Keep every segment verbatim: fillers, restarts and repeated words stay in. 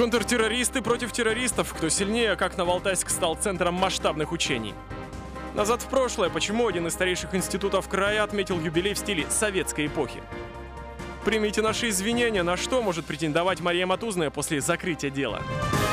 Контртеррористы против террористов. Кто сильнее, как Новоалтайск стал центром масштабных учений. Назад в прошлое. Почему один из старейших институтов края отметил юбилей в стиле советской эпохи. Примите наши извинения. На что может претендовать Мария Матузная после закрытия дела?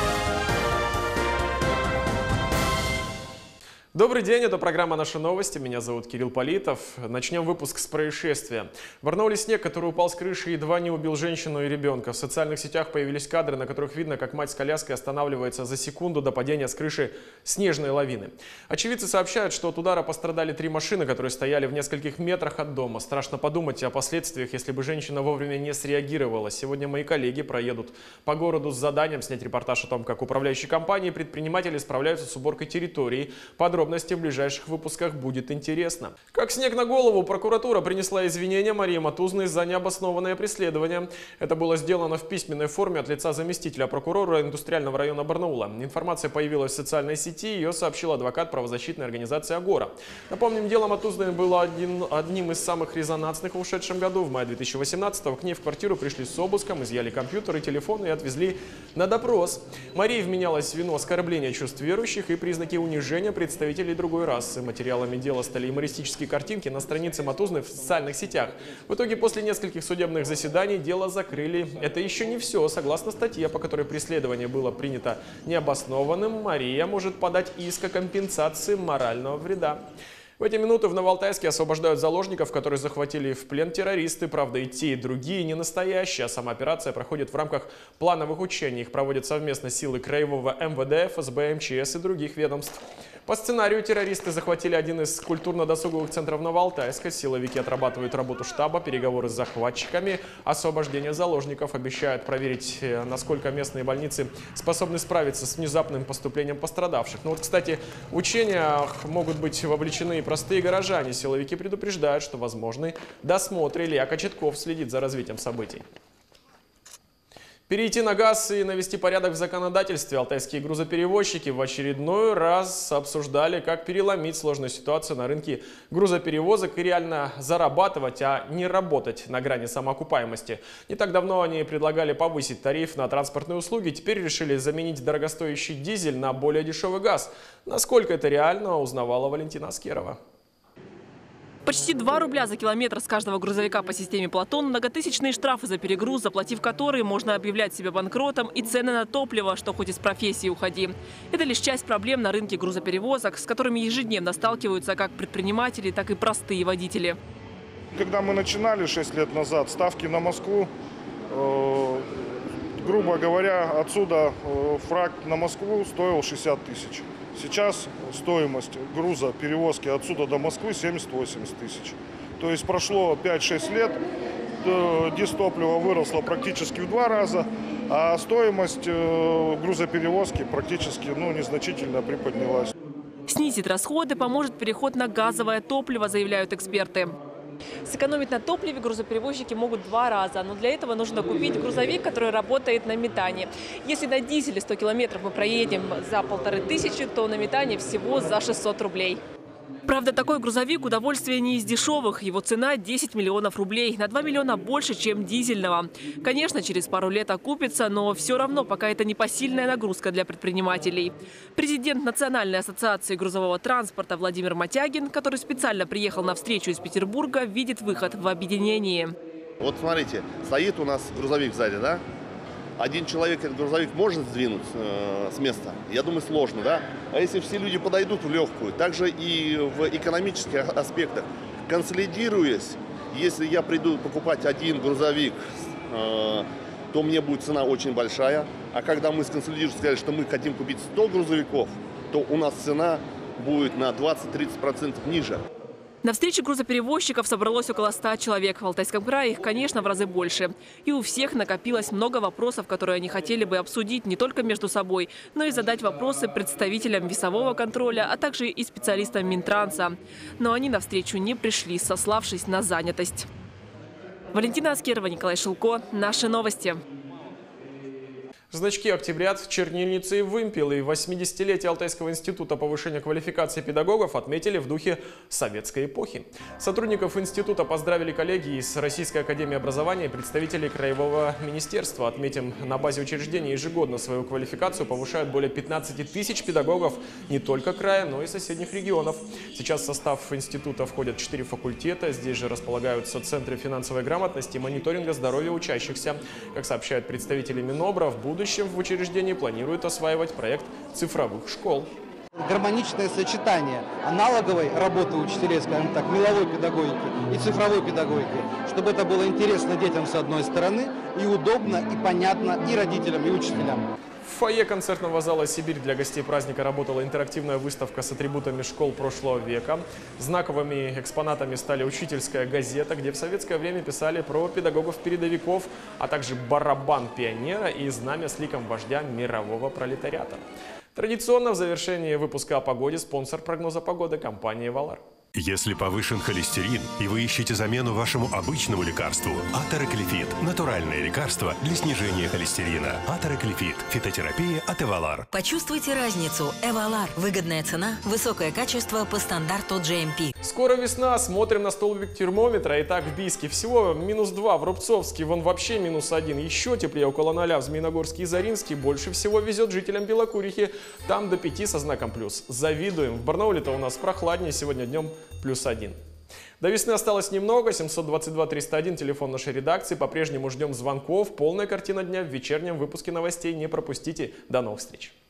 Добрый день, это программа «Наши новости». Меня зовут Кирилл Политов. Начнем выпуск с происшествия. В Барнауле снег, который упал с крыши, едва не убил женщину и ребенка. В социальных сетях появились кадры, на которых видно, как мать с коляской останавливается за секунду до падения с крыши снежной лавины. Очевидцы сообщают, что от удара пострадали три машины, которые стояли в нескольких метрах от дома. Страшно подумать о последствиях, если бы женщина вовремя не среагировала. Сегодня мои коллеги проедут по городу с заданием снять репортаж о том, как управляющие компании и предприниматели справляются с уборкой территории. Подробности в ближайших выпусках будет интересно. Как снег на голову, прокуратура принесла извинения Марии Матузной за необоснованное преследование. Это было сделано в письменной форме от лица заместителя прокурора индустриального района Барнаула. Информация появилась в социальной сети, ее сообщил адвокат правозащитной организации «Агора». Напомним, дело Матузной было один, одним из самых резонансных в ушедшем году. В мае две тысячи восемнадцатого к ней в квартиру пришли с обыском, изъяли компьютер и телефон и отвезли на допрос. Марии вменялось в вину оскорбления чувств верующих и признаки унижения представителей другой расы. Материалами дела стали юмористические картинки на странице Матузной в социальных сетях. В итоге после нескольких судебных заседаний дело закрыли. Это еще не все. Согласно статье, по которой преследование было принято необоснованным, Мария может подать иск о компенсации морального вреда. В эти минуты в Новоалтайске освобождают заложников, которые захватили в плен террористы. Правда, и те, и другие не настоящие. А сама операция проходит в рамках плановых учений. Их проводят совместно силы Краевого эм вэ дэ, эф эс бэ, эм че эс и других ведомств. По сценарию террористы захватили один из культурно-досуговых центров Новоалтайска. Силовики отрабатывают работу штаба, переговоры с захватчиками. Освобождение заложников обещают проверить, насколько местные больницы способны справиться с внезапным поступлением пострадавших. Ну вот, кстати, в учениях могут быть вовлечены и простые горожане. Силовики предупреждают, что возможны досмотры. Илья Кочетков следит за развитием событий. Перейти на газ и навести порядок в законодательстве. Алтайские грузоперевозчики в очередной раз обсуждали, как переломить сложную ситуацию на рынке грузоперевозок и реально зарабатывать, а не работать на грани самоокупаемости. Не так давно они предлагали повысить тариф на транспортные услуги, теперь решили заменить дорогостоящий дизель на более дешевый газ. Насколько это реально, узнавала Валентина Аскерова. Почти два рубля за километр с каждого грузовика по системе Платон, многотысячные штрафы за перегруз, заплатив которые можно объявлять себя банкротом, и цены на топливо, что хоть из профессии уходи. Это лишь часть проблем на рынке грузоперевозок, с которыми ежедневно сталкиваются как предприниматели, так и простые водители. Когда мы начинали шесть лет назад, ставки на Москву, э, грубо говоря, отсюда э, фракт на Москву стоил шестьдесят тысяч. Сейчас стоимость груза перевозки отсюда до Москвы семьдесят-восемьдесят тысяч. То есть прошло пять-шесть лет, дизтопливо выросло практически в два раза, а стоимость грузоперевозки практически ну, незначительно приподнялась. Снизить расходы поможет переход на газовое топливо, заявляют эксперты. Сэкономить на топливе грузоперевозчики могут два раза, но для этого нужно купить грузовик, который работает на метане. Если на дизеле сто километров мы проедем за полторы тысячи, то на метане всего за шестьсот рублей. Правда, такой грузовик – удовольствие не из дешевых. Его цена – десять миллионов рублей. На два миллиона больше, чем дизельного. Конечно, через пару лет окупится, но все равно пока это непосильная нагрузка для предпринимателей. Президент Национальной ассоциации грузового транспорта Владимир Матягин, который специально приехал на встречу из Петербурга, видит выход в объединении. Вот смотрите, стоит у нас грузовик сзади, да? Один человек этот грузовик может сдвинуть э, с места? Я думаю, сложно, да? А если все люди подойдут в легкую, также и в экономических аспектах, консолидируясь, если я приду покупать один грузовик, э, то мне будет цена очень большая. А когда мы сконсолидируемся, сказали, что мы хотим купить сто грузовиков, то у нас цена будет на двадцать-тридцать процентов ниже. На встрече грузоперевозчиков собралось около ста человек. В Алтайском крае их, конечно, в разы больше. И у всех накопилось много вопросов, которые они хотели бы обсудить не только между собой, но и задать вопросы представителям весового контроля, а также и специалистам Минтранса. Но они на встречу не пришли, сославшись на занятость. Валентина Аскерова, Николай Шилко. Наши новости. Значки «Октябрят», чернильницы и вымпел и восьмидесятилетие Алтайского института повышения квалификации педагогов отметили в духе советской эпохи. Сотрудников института поздравили коллеги из Российской академии образования и представители Краевого министерства. Отметим, на базе учреждения ежегодно свою квалификацию повышают более пятнадцати тысяч педагогов не только края, но и соседних регионов. Сейчас в состав института входят четыре факультета. Здесь же располагаются центры финансовой грамотности и мониторинга здоровья учащихся. Как сообщают представители Минобра, в будущем В будущем в учреждении планируют осваивать проект цифровых школ. Гармоничное сочетание аналоговой работы учителей, скажем так, меловой педагогики и цифровой педагогики, чтобы это было интересно детям с одной стороны и удобно, и понятно и родителям, и учителям. В фойе концертного зала «Сибирь» для гостей праздника работала интерактивная выставка с атрибутами школ прошлого века. Знаковыми экспонатами стали учительская газета, где в советское время писали про педагогов-передовиков, а также барабан пионера и знамя с ликом вождя мирового пролетариата. Традиционно в завершении выпуска о погоде спонсор прогноза погоды – компания «Эвалар». Если повышен холестерин и вы ищете замену вашему обычному лекарству, Атероклефит – натуральное лекарство для снижения холестерина. Атероклефит – фитотерапия от Эвалар. Почувствуйте разницу. Эвалар. Выгодная цена, высокое качество по стандарту джи эм пи. Скоро весна, смотрим на столбик термометра. Итак, в Бийске всего минус два, в Рубцовске вон вообще минус один. Еще теплее около ноля в Змеиногорске и Заринске. Больше всего везет жителям Белокурихи. Там до пяти со знаком плюс. Завидуем. В Барнауле-то у нас прохладнее, сегодня днем плюс один. До весны осталось немного. семьсот двадцать два триста один, телефон нашей редакции. По-прежнему ждем звонков. Полная картина дня в вечернем выпуске новостей. Не пропустите. До новых встреч.